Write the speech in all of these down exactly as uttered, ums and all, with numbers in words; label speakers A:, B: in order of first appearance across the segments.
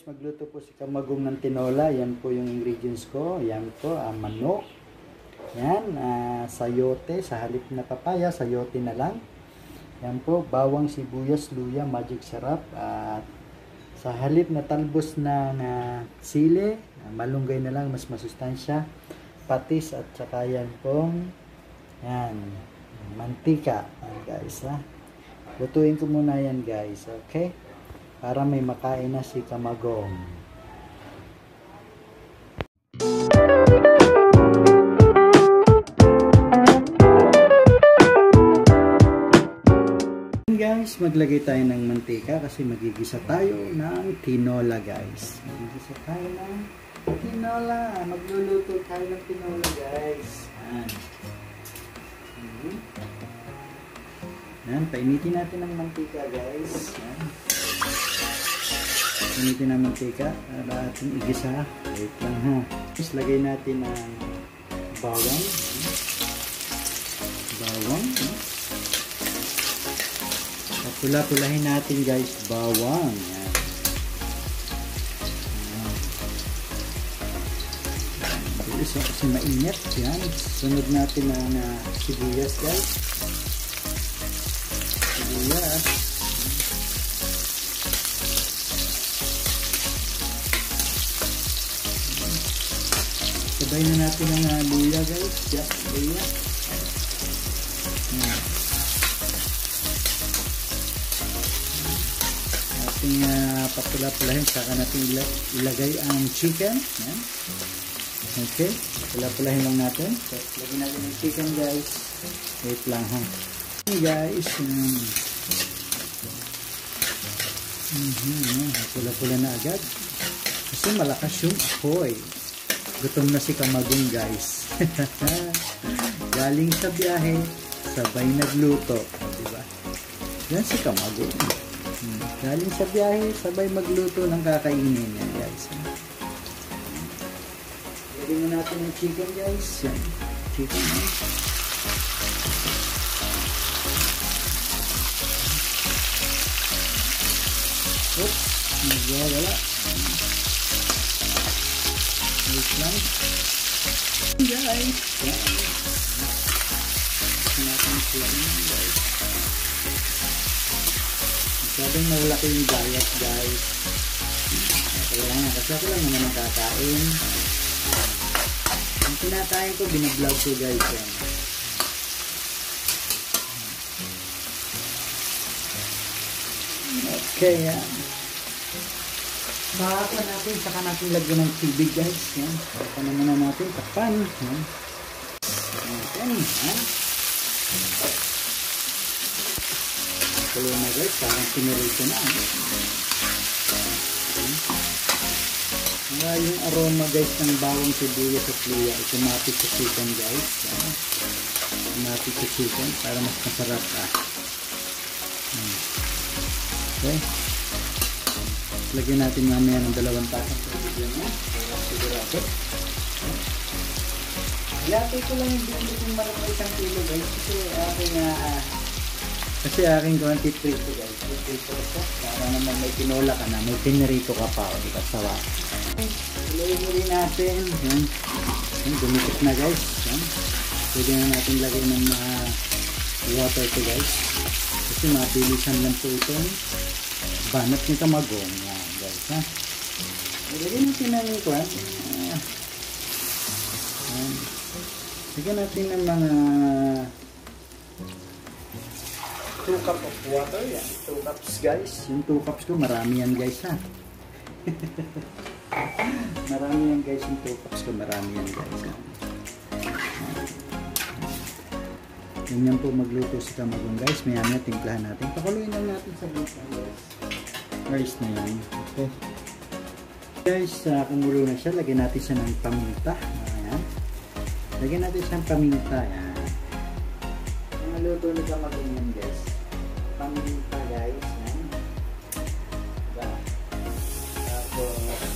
A: magluto po si Kamagong ng tinola. Yan po yung ingredients ko. Yan po, uh, manok. Yan, uh, sayote. Sa halip na papaya, sayote na lang. Yan po, bawang, sibuyas, luya, magic sarap. At uh, sa halip na talbos ng uh, sili, uh, malunggay na lang, mas masustansya. Patis at saka yan pong yan, mantika. Yan guys, ha. Lutuin ko muna yan guys, okay? Para may makain na si Kamagong. Guys, maglagay tayo ng mantika kasi magigisa tayo ng tinola guys. Magigisa tayo ng tinola. Magluluto tayo ng tinola guys. Yan. Hmm. Yan, painitin natin ng mantika guys. Yan. Painitin ng mantika para ating igisa. Wait lang ha. Tapos lagay natin ng bawang. Bawang. Pula-pulahin natin guys, bawang. Yan. Bilis o kasi mainit. Yan. Sunod natin ang uh, sibuyas guys. Sibuyas. Sabay na natin ang uh, luya guys. Yan, luya. Yan. Ating uh, papula-pulahin, saka natin ilagay ang chicken. Yan. Okay, papula-pulahin lang natin. So, lagyan natin ang chicken guys. Wait lang ha. Okay guys. Um, mm -hmm, papula-pula na agad. Kasi malakas yung apoy. Gutom na si Kamagong guys. Galing sa biyahe, sabay nagluto. Diba? Yan si Kamagong. Hmm. Galing sa biyahe, sabay magluto ng kakainin yan guys. Lagyan mo natin ng chicken guys. Yan. Chicken guys. Oops. Wala. Wait lang. Guys. Yan. Lagyan natin ng chicken guys. Sabi mo wala kayong diet guys. Kaya nga, kasi ako lang naman ang kakain. Ang kinakain ko, binablog ko guys. Yan. Okay, yan. Baka natin, saka natin lagyan ng tubig guys. Yan. Baka naman na natin, tapan. Yan. Yan. Yan. Kulo na guys, parang pinurito na. Nga yung aroma guys ng bawang sibuyas at luya, automatic sa chicken guys. Automatic sa chicken para mas masarap ka. Okay. Lagyan natin mamaya ng dalawang tasang tubig yan. Sigurado. Ilapay ko lang yung binili kong malaki isang kilo guys kasi aking uh, Kasi aking konti prito guys. Prito ko. Para naman may tinola ka na. May pinirito ka pa. O di ba sawa. Ilayin mo rin natin. Yan. Yan. Dumikit na guys. Yan. Pwede na natin lagay ng uh, water to guys. Kasi mabilisan lang po itong banat ni Kamagong. Yan guys. Ha. Ilagay natin ng kwan. Uh, yan. Lagyan natin ng mga two cup of water. Yan. two cups guys. Yung two cups ko, marami yan guys ha. Marami yan guys. Yung two cups ko, marami yan guys ha. Ganyan po magluto si Kamagong guys. Maya maya timplahan natin. Pakuluin lang natin sa busa guys. Rice na yan. Okay. Guys, uh, kumulo na siya. Lagyan natin siya ng paminta. Ayan. Lagyan natin siya ng paminta. Ayan. Ang luto ni Kamagong yan guys. Paminta guys. Ayan. Diba? Tapos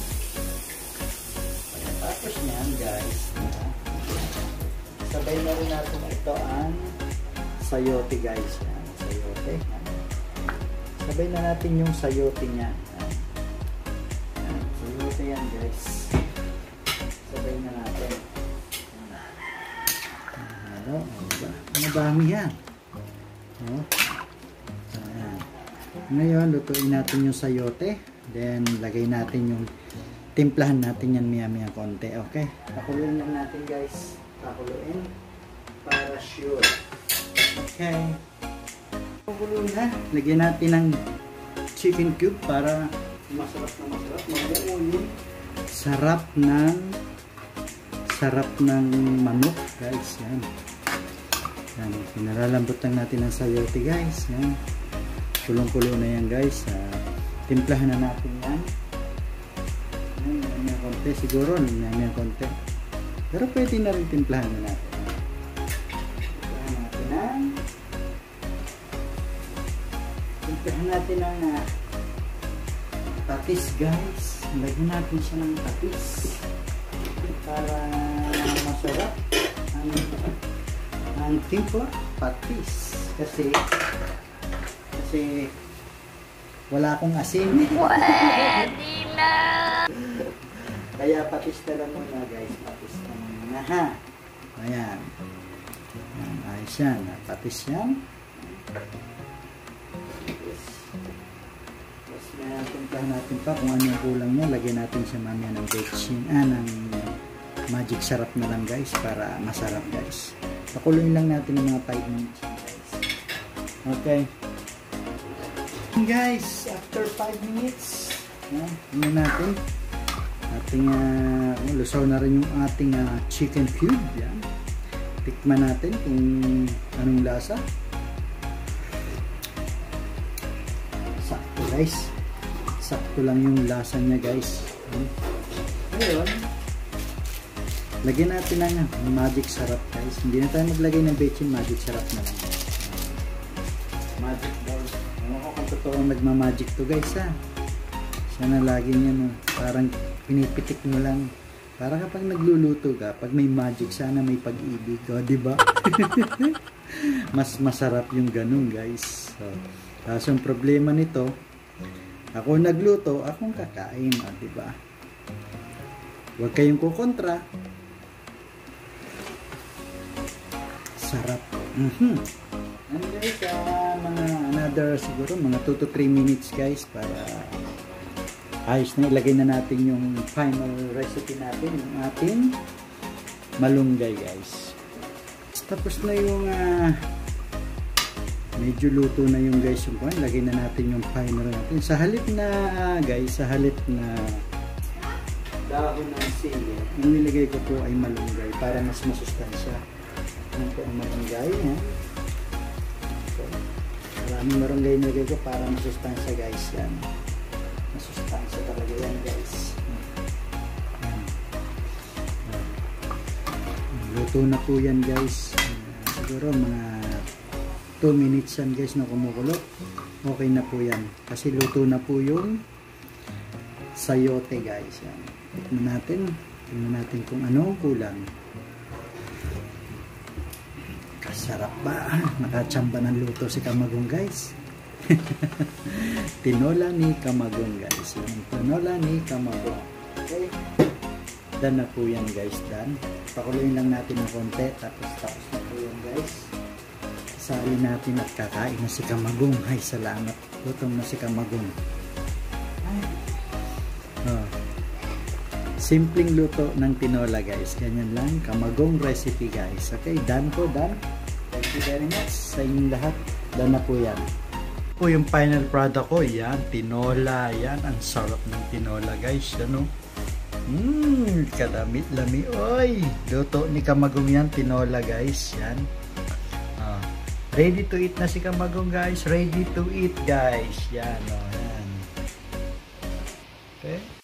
A: tapos yan guys. Ayan. Sabay na rin natin ito ang sayote guys. Ayan. Sayote. Ayan. Sabay na natin yung sayote niya. Ayan. Ayan. yan guys. Sabay na natin. Ano? Ano dami yan? Oh. Ayan. Ngayon, lutuin natin yung sayote. Then, lagay natin yung timplahan natin yan maya-maya konti. Okay? Pakuluin lang natin guys. Pakuluin. Para sure. Okay. Pakuluin na. Lagyan natin ng chicken cube para masarap na masarap. Mag-uulin. Sarap ng sarap ng manok guys. Yan. Yan. Pinalalambot lang natin ng sayote guys. Yan. Kulong-kulo na yan guys. Uh, timplahan na natin yan. Yan. Yan yung konti. Siguro yan yung konti. Pero pwede na rin timplahan na natin. Timplahan natin ng timplahan natin ng uh, patis guys. Lagyan natin siya ng patis para masarap ang, ang timpla patis kasi kasi wala akong asin.
B: Pwede na!
A: Kaya patis na lang muna guys. Patis na muna ha. Ayan. Ayan. Ayos yan. Patis yan. Tapos may timplahan natin pa kung ano yung kulang niya. Lagyan natin siya mamaya ng bechin. Ah, ng magic sarap na lang guys para masarap guys. Pakuluin lang natin ng mga five minutes guys. Okay. Guys, after five minutes, yan, tingnan natin. Ating uh, lusaw na rin yung ating uh, chicken cube. Yan. Tikman natin kung anong lasa. Sakto guys. Sakto lang yung lasa niya guys. Ngayon, lagyan natin ng uh, magic sarap guys. Hindi na tayo maglagay ng bechin, magic sarap na lang. Magic ball. Ano ko kung totoong nagmamagic to guys ha. Sana lagi niya no. Parang pinipitik mo lang. Para kapag nagluluto ka, pag may magic, sana may pag-ibig. O, diba? Mas masarap yung ganun guys. So, kaso ang problema nito, ako nagluto, akong kakain. O, diba? Huwag kayong kukontra. Sarap. Mm-hmm. And guys, uh, mga another siguro mga two to three minutes guys para ayos na ilagay na natin yung final recipe natin, yung ating malunggay guys. Tapos na yung uh, medyo luto na yung guys yung kuhan. Lagay na natin yung final natin. Sa halip na uh, guys, sa halip na dahon ng sili, yung nilagay ko po ay malunggay para mas masustansya. Yan po ang malunggay. Ha? Maraming marunggay nilagay ko para masustansya guys. Yan. Masustansya talaga yan guys. Yan. Luto na po yan guys. Uh, siguro mga two minutes yan guys na kumukulo. Okay na po yan. Kasi luto na po yung sayote guys. Yan. Tignan natin. Tignan natin kung ano ang kulang. Sarap ba? Nakachamba ng luto si Kamagong guys. Tinola ni Kamagong guys. Yung tinola ni Kamagong. Okay. Done na po yan guys. Done. Pakuluin lang natin ng konti. Tapos tapos na po yan guys. Sali natin at kakain na si Kamagong. Ay salamat. Lutom na si Kamagong. Oh. Simpleng luto ng tinola guys. Ganyan lang. Kamagong recipe guys. Okay. Done po. Done. Thank you very much sa inyong lahat. Done na po yan. Po yung final product ko. Yan. Tinola. Yan. Ang sarap ng tinola guys. Yan o. Mmm. Kadamit-lami. Oy. Luto ni Kamagong yan. Tinola guys. Yan. Ah. Ready to eat na si Kamagong guys. Ready to eat guys. Yan o. Yan. Okay.